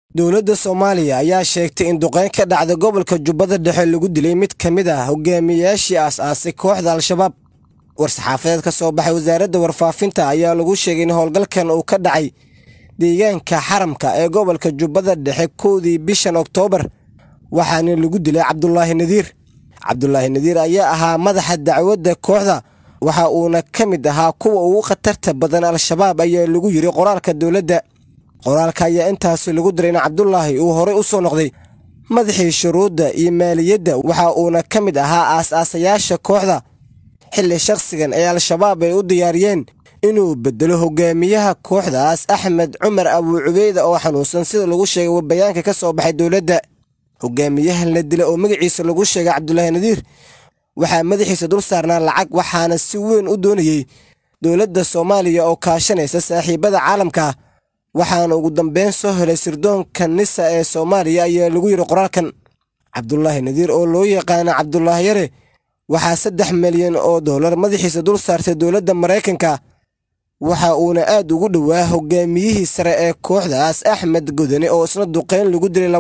dowladda Soomaaliya ayaa sheegtay in duqeyn ka dhacday gobolka Jubbada Dhexe lagu dilay mid ka mid ah hogaamiyayaashii aasaasay kooxda Al-Shabaab. War-saxaafadeed ka soo baxay wasaaradda warfaafinta ayaa lagu sheegay in howlgalkan uu ka dhacay deegaanka Xaramka ee gobolka Jubbada Dhexe 1 bishan Oktoobar, waxaana lagu dilay Cabdullaahi Nadiir. Cabdullaahi Nadiir ayaa ahaa madaxa dacwadda kooxda, waxa uuna ka mid ahaa kuwa ugu khatarta badan Al-Shabaab ayaa lagu yiri qoraalka dowladda. qoraalka ayaa intaas lagu diray in Cabdullaahi uu hore u soo noqday madaxii shuruudda iyo maaliyadda, waxa uuna ka mid ahaa aasaasayaasha kooxda xilli shakhsigan ee Al-Shabaab ay u diyaariyeen inuu bedelo hogaamiyaha kooxdaas Axmed Cumar Abu Cubayda oo xanuunsan sida lagu sheegay bayaanka ka soo baxay dowladda. hogaamiyaha la dilay oo magaciisa lagu sheegay Cabdullaahi Nadiir waxaa madaxiisa dul saarnaa lacag, waxaana si weyn u doonayay dowladda Soomaaliya oo kaashanaysa saaxiibada caalamka, waxaana ugu dambeyn soo helay sirdoonka NISA ee Soomaaliya ayaa lagu yiri qoraalkan. Cabdullaahi Nadiir oo loo yaqaan Cabdullaahi Yare waxaa $3 milyan madaxiisa dul saartay dowladda Mareykanka, waxa uuna aad ugu dhawaa hogaamiyihii sare ee kooxdaas Axmed Godane oo isna duqeyn lagu dilay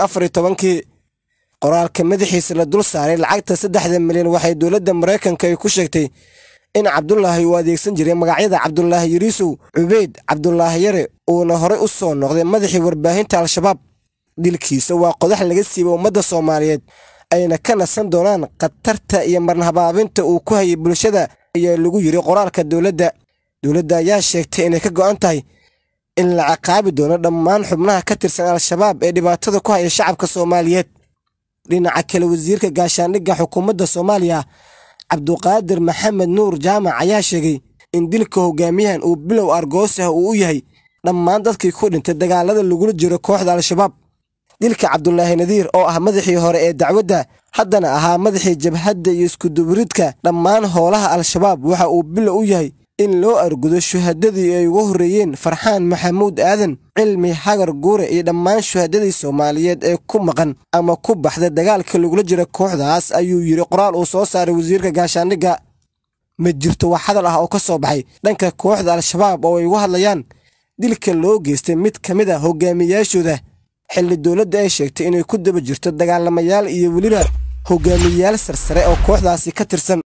2014. qoraalka madaxiisa la dul saaray lacagta $3 milyan waxay dowladda Mareykanka ay ku sheegtay in Cabdullaahi uu adeegsan jiray magacyada Cabdullaahi Yariisow Cubayd Cabdullaahi Yare uuna hore u soo noqday madaxii warbaahinta Al-Shabaab. dilkiisa waa qodax laga siibay ummadda Soomaaliyeed ayna ka nasan doonaan khatarta iyo marnahabaabinta uu ku hayay bulshada ayaa lagu yiri qoraalka dowladda. dowladda ayaa sheegtay inay ka go'an tahay in la ciqaabi doono dhammaan xubnaha ka tirsan Al-Shabaab ee dhibaatada ku haya shacabka Soomaaliyeed. dhinaca kale, wasiirka gaashaandhigga xukuumadda Soomaaliya Cabduqaadir Maxamed Nuur Jaamac ayaa sheegay in dilka hogaamiyahan uu bilow argoos ah uu yahay dhammaan dadkii ku dhintay dagaalada lagula jiro kooxda Al-Shabaab. dilka Cabdullaahi Nadiir oo ah madaxii hore ee dacwadda haddana ahaa madaxii jabhadda iyo isku duburidka dhammaan howlaha Al-Shabaab, waxa uu bilow u yahay in loo argudo shuhadadii ay ugu horeeyeen Farxaan Maxamuud Aadan, Cilmi Hagar Guure iyo dhammaan shuhadadii Soomaaliyeed ee ku maqan ama ku baxday dagaalka lagula jiro kooxdaas, ayuu yiri qoraal uu soo saaray wasiirka gaashaandhigga. ma jirto wax hadal ah oo ka soo baxay dhanka kooxda Al-Shabaab oo ay uga hadlayaan dilka loo geystay mid ka mid ah hogaamiyayaashooda, xilli dowladda ay sheegtay inay ku daba jirto dagaalamayaal iyo weliba hogaamiyayaal sarsare oo kooxdaasi ka tirsan.